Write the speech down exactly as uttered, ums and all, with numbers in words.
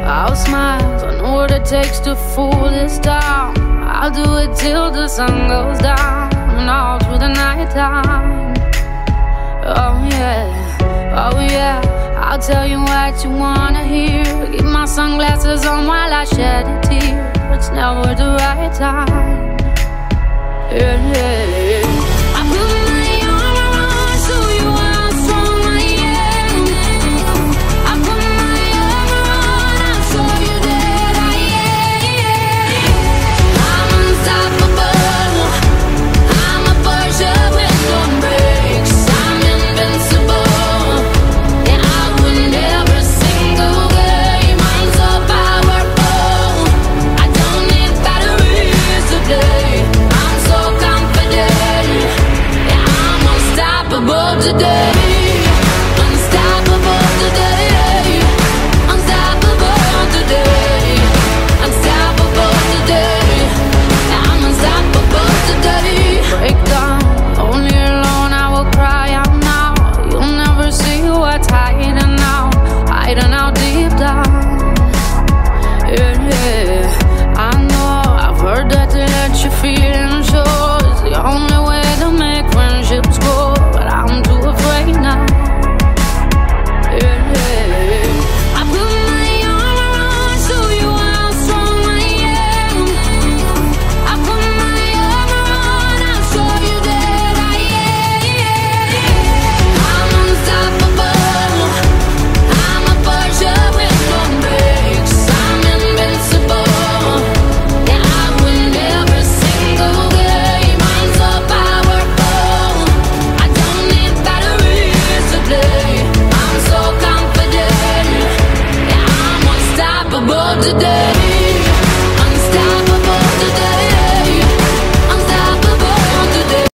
I'll smile, I know what it takes to fool this town. I'll do it till the sun goes down and all through the night time. Oh yeah, oh yeah, I'll tell you what you wanna hear. Keep my sunglasses on while I shed a tear. It's never the right time. Yeah, yeah, yeah. I put my arm around, show you how strong I am. I put my arm around, I'll show you that I am. I'm unstoppable, I'm a Porsche with no brakes. I'm invincible, and I win every single game. I'm so powerful, I don't need batteries to play. I'm so confident, yeah, I'm unstoppable today. Unstoppable today. Unstoppable today. Unstoppable today. Yeah, I'm unstoppable today. Break down, only alone I will cry out now. You'll never see what's hiding out, hiding out deep down. Yeah, yeah, I know, I've heard that to let you feel and show is the only way to make friendships grow, but I'm too afraid now. Yeah, yeah, yeah. I put my arm around, show you how strong I am. I put my arm around, I'll show you that I am. I'm unstoppable, I'm a Porsche with no brakes. I'm invincible, yeah, I win every single game. I'm so powerful, I don't need batteries to play. I'm so confident, yeah, I'm unstoppable today.